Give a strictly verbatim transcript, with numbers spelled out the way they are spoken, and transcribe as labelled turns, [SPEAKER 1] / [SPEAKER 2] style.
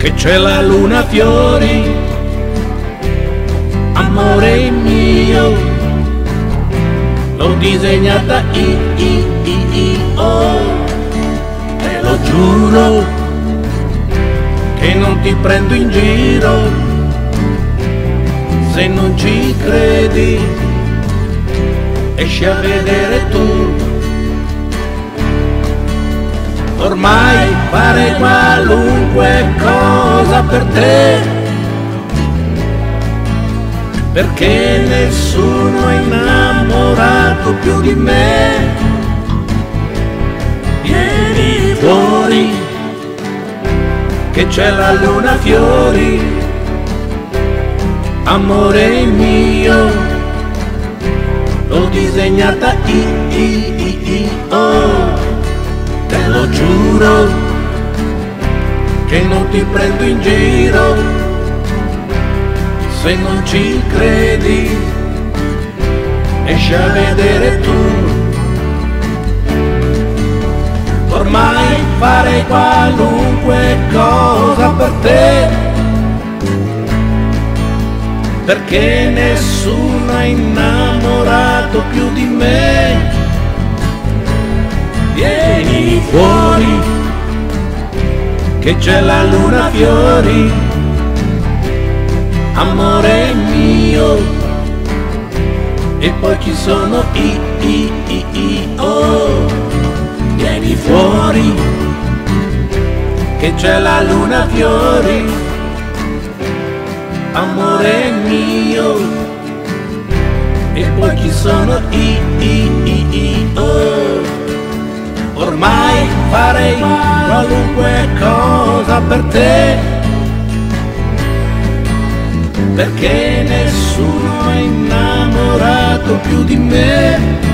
[SPEAKER 1] che c'è la luna fiori, amore mio, l'ho disegnata i, i, i, i, oh, te lo giuro che non ti prendo in giro, se non ci credi esci a vedere tu. Ormai farei qualunque cosa per te, perché nessuno è innamorato più di me. Vieni fuori che c'è la luna fiori, amore mio, l'ho disegnata i, i, i, i, oh, te lo giuro che non ti prendo in giro, se non ci credi esci a vedere tu. Ormai farei qualunque cosa per te, perché nessuno è innamorato più di me. Vieni fuori che c'è la luna fiori, amore mio, e poi ci sono i, i, i, i, oh. Vieni fuori che c'è la luna fiori, amore mio, e poi ci sono i, i, i, i, oh. Ormai farei qualunque cosa per te, perché nessuno è innamorato più di me.